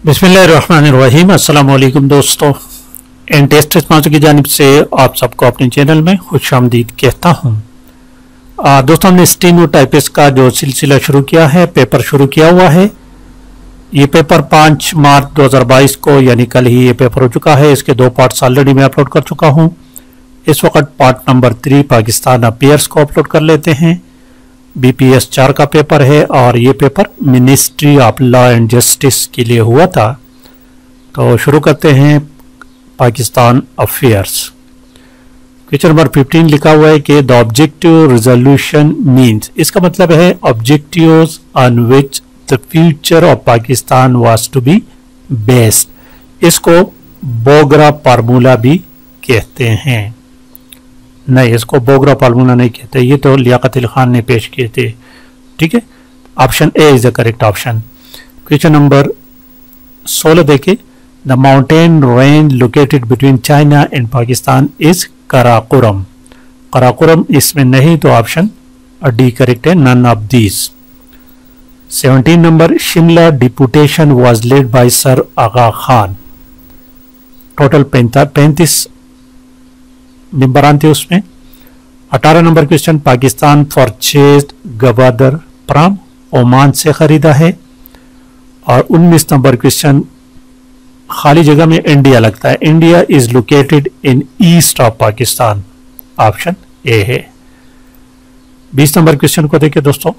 बिस्मिल्लाहिर्रहमानिर्रहीम। अस्सलाम वालेकुम दोस्तों, एंड टेस्ट स्पॉन्सर की जानिब से आप सबको अपने चैनल में खुशामदीद कहता हूँ। दोस्तों, हमने स्टेनोटाइपिस्ट का जो सिलसिला शुरू किया है, पेपर शुरू किया हुआ है। ये पेपर 5 मार्च 2022 को यानी कल ही ये पेपर हो चुका है। इसके 2 पार्ट्स ऑलरेडी मैं अपलोड कर चुका हूँ। इस वक्त पार्ट नंबर 3 पाकिस्तान अफेयर्स को अपलोड कर लेते हैं। BPS 4 का पेपर है और ये paper ministry of law and justice के लिए हुआ था। तो शुरू करते हैं पाकिस्तान अफेयर्स। क्वेश्चन नंबर 15 लिखा हुआ है कि द ऑब्जेक्टिव रिजोल्यूशन मीन्स, इसका मतलब है objectives on which the future of Pakistan was to be based. इसको बोगरा फार्मूला भी कहते हैं। नहीं, इसको बोगरा फार्मूला नहीं कहते, ये तो लियाकत अली खान ने पेश किए थे। ठीक है, option A is the correct option. Question number 16 देखिए, the mountain range located between China and Pakistan is Karakoram. Karakoram इसमें नहीं, तो ऑप्शन डी करेक्ट है, none of these. 17 number, Shimla deputation was led by sir Aga Khan. Total 35 मेंबरान थे उसमें। 18 number question, Pakistan purchased Gwadar from Oman से खरीदा है। और 19 नंबर क्वेश्चन, खाली जगह में इंडिया लगता है। India is located in east of Pakistan. Option A है। 20 नंबर क्वेश्चन को देखिए दोस्तों,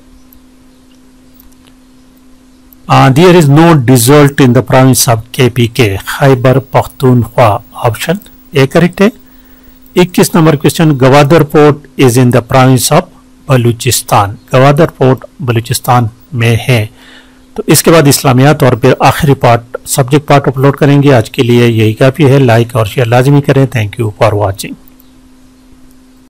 there is no desert in the province of KPK, Khyber Pakhtunkhwa. Option A correct है। 21 number question, Gwadar port is in the province of Balochistan. Gwadar port Balochistan में है। तो इसके बाद इस्लामियात और फिर आखिरी पार्ट सब्जेक्ट पार्ट अपलोड करेंगे। आज के लिए यही काफ़ी है। लाइक और शेयर लाजमी करें। Thank you for watching.